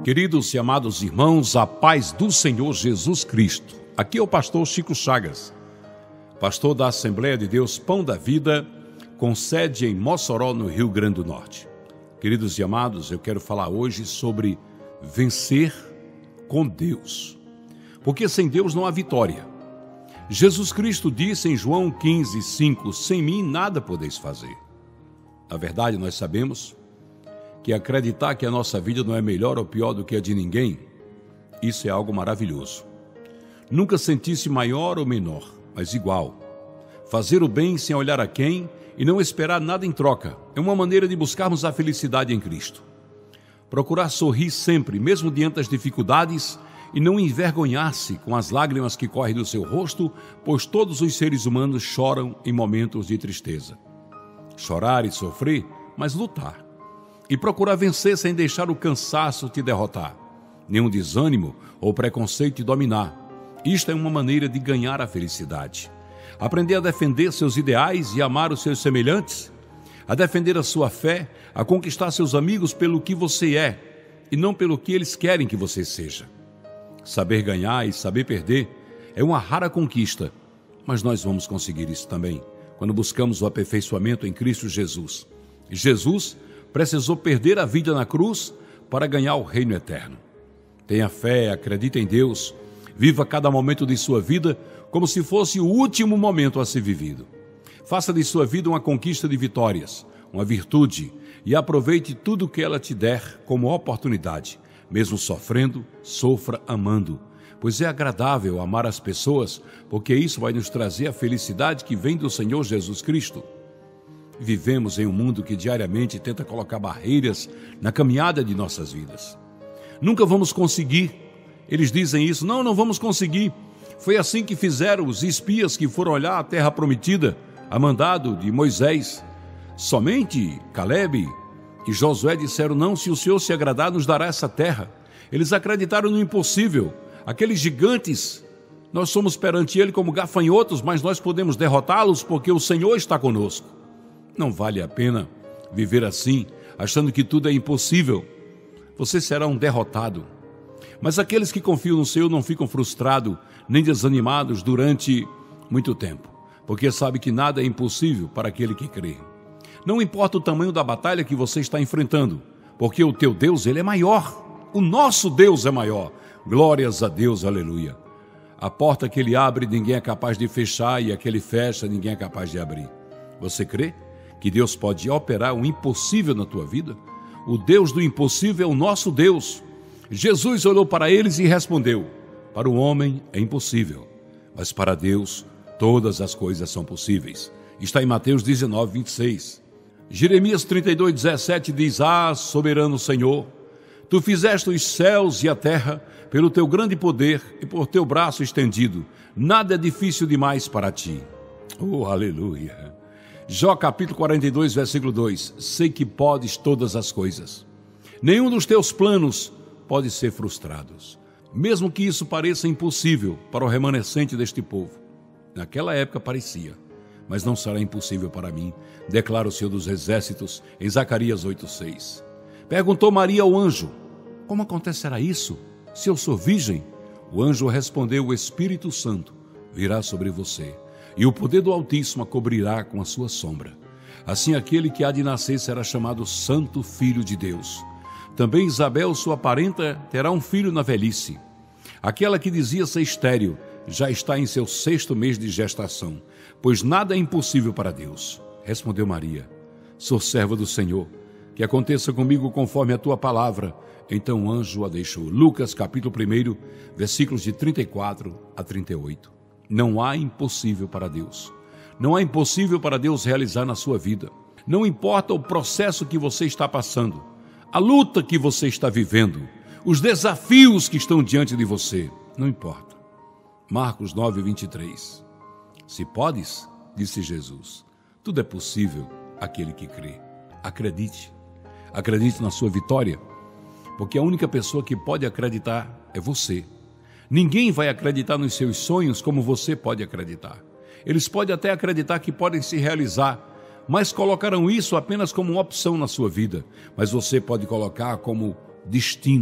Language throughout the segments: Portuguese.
Queridos e amados irmãos, a paz do Senhor Jesus Cristo. Aqui é o pastor Chico Chagas, pastor da Assembleia de Deus Pão da Vida, com sede em Mossoró, no Rio Grande do Norte. Queridos e amados, eu quero falar hoje sobre vencer com Deus, porque sem Deus não há vitória. Jesus Cristo disse em João 15:5, sem mim nada podeis fazer. Na verdade, nós sabemos que acreditar que a nossa vida não é melhor ou pior do que a de ninguém, isso é algo maravilhoso. Nunca sentir-se maior ou menor, mas igual. Fazer o bem sem olhar a quem e não esperar nada em troca, é uma maneira de buscarmos a felicidade em Cristo. Procurar sorrir sempre, mesmo diante das dificuldades, e não envergonhar-se com as lágrimas que correm do seu rosto, pois todos os seres humanos choram em momentos de tristeza. Chorar e sofrer, mas lutar. E procurar vencer sem deixar o cansaço te derrotar, nenhum desânimo ou preconceito te dominar. Isto é uma maneira de ganhar a felicidade. Aprender a defender seus ideais e amar os seus semelhantes, a defender a sua fé, a conquistar seus amigos pelo que você é e não pelo que eles querem que você seja. Saber ganhar e saber perder é uma rara conquista, mas nós vamos conseguir isso também quando buscamos o aperfeiçoamento em Cristo Jesus. Jesus precisou perder a vida na cruz para ganhar o reino eterno. Tenha fé, acredite em Deus, viva cada momento de sua vida como se fosse o último momento a ser vivido. Faça de sua vida uma conquista de vitórias, uma virtude, e aproveite tudo o que ela te der como oportunidade. Mesmo sofrendo, sofra amando, pois é agradável amar as pessoas, porque isso vai nos trazer a felicidade que vem do Senhor Jesus Cristo. Vivemos em um mundo que diariamente tenta colocar barreiras na caminhada de nossas vidas. Nunca vamos conseguir. Eles dizem isso, não vamos conseguir. Foi assim que fizeram os espias que foram olhar a terra prometida, a mandado de Moisés. Somente Caleb e Josué disseram, não, se o Senhor se agradar, nos dará essa terra. Eles acreditaram no impossível. Aqueles gigantes, nós somos perante ele como gafanhotos, mas nós podemos derrotá-los porque o Senhor está conosco. Não vale a pena viver assim, achando que tudo é impossível. Você será um derrotado. Mas aqueles que confiam no Senhor não ficam frustrados nem desanimados durante muito tempo, porque sabe que nada é impossível para aquele que crê. Não importa o tamanho da batalha que você está enfrentando, porque o teu Deus, ele é maior. O nosso Deus é maior. Glórias a Deus, aleluia. A porta que ele abre, ninguém é capaz de fechar, e a que ele fecha, ninguém é capaz de abrir. Você crê que Deus pode operar o impossível na tua vida? O Deus do impossível é o nosso Deus. Jesus olhou para eles e respondeu, para o homem é impossível, mas para Deus todas as coisas são possíveis. Está em Mateus 19:26. Jeremias 32:17 diz, soberano Senhor, tu fizeste os céus e a terra pelo teu grande poder e por teu braço estendido. Nada é difícil demais para ti. Oh, aleluia. Jó capítulo 42, versículo 2. Sei que podes todas as coisas. Nenhum dos teus planos pode ser frustrado. Mesmo que isso pareça impossível para o remanescente deste povo. Naquela época parecia, mas não será impossível para mim, declara o Senhor dos Exércitos em Zacarias 8:6. Perguntou Maria ao anjo, como acontecerá isso, se eu sou virgem? O anjo respondeu, o Espírito Santo virá sobre você, e o poder do Altíssimo a cobrirá com a sua sombra. Assim aquele que há de nascer será chamado Santo Filho de Deus. Também Isabel, sua parenta, terá um filho na velhice. Aquela que dizia ser estéril, já está em seu 6º mês de gestação, pois nada é impossível para Deus. Respondeu Maria, sou serva do Senhor, que aconteça comigo conforme a tua palavra. Então o anjo a deixou. Lucas capítulo 1, versículos de 34 a 38. Não há impossível para Deus. Não há impossível para Deus realizar na sua vida. Não importa o processo que você está passando, a luta que você está vivendo, os desafios que estão diante de você, não importa. Marcos 9:23. Se podes, disse Jesus, tudo é possível àquele que crê. Acredite. Acredite na sua vitória, porque a única pessoa que pode acreditar é você. Ninguém vai acreditar nos seus sonhos como você pode acreditar. Eles podem até acreditar que podem se realizar, mas colocarão isso apenas como uma opção na sua vida. Mas você pode colocar como destino,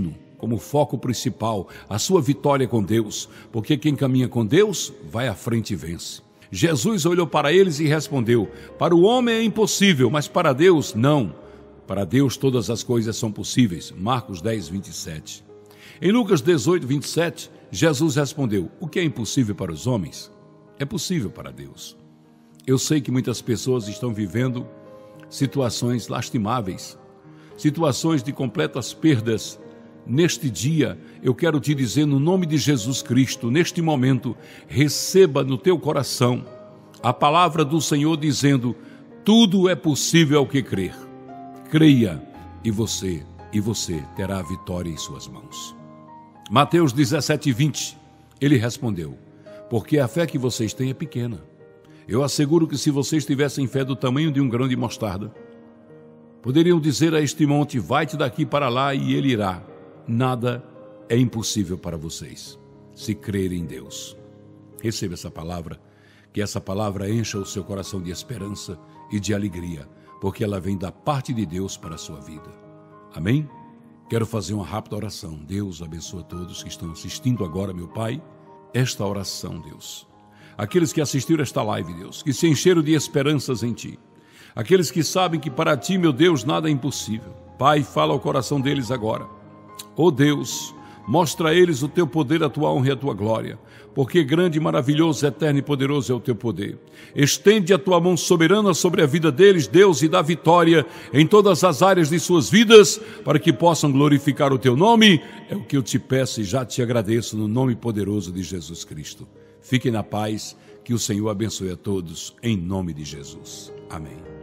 como foco principal a sua vitória com Deus, porque quem caminha com Deus vai à frente e vence. Jesus olhou para eles e respondeu: para o homem é impossível, mas para Deus não. Para Deus todas as coisas são possíveis. Marcos 10, 27. Em Lucas 18, 27, Jesus respondeu: o que é impossível para os homens é possível para Deus. Eu sei que muitas pessoas estão vivendo situações lastimáveis, situações de completas perdas. Neste dia, eu quero te dizer, no nome de Jesus Cristo, neste momento, receba no teu coração a palavra do Senhor dizendo: tudo é possível ao que crer. Creia e você terá a vitória em suas mãos. Mateus 17, 20, ele respondeu: porque a fé que vocês têm é pequena. Eu asseguro que se vocês tivessem fé do tamanho de um grão de mostarda, poderiam dizer a este monte: vai-te daqui para lá, e ele irá. Nada é impossível para vocês, se crerem em Deus. Receba essa palavra, que essa palavra encha o seu coração de esperança e de alegria, porque ela vem da parte de Deus para a sua vida. Amém? Quero fazer uma rápida oração. Deus abençoa todos que estão assistindo agora, meu Pai, esta oração, Deus. Aqueles que assistiram esta live, Deus, que se encheram de esperanças em Ti. Aqueles que sabem que para Ti, meu Deus, nada é impossível. Pai, fala ao coração deles agora. Ó Deus, mostra a eles o Teu poder, a Tua honra e a Tua glória, porque grande, maravilhoso, eterno e poderoso é o Teu poder. Estende a Tua mão soberana sobre a vida deles, Deus, e dá vitória em todas as áreas de suas vidas, para que possam glorificar o Teu nome. É o que eu te peço e já te agradeço no nome poderoso de Jesus Cristo. Fiquem na paz, que o Senhor abençoe a todos, em nome de Jesus. Amém.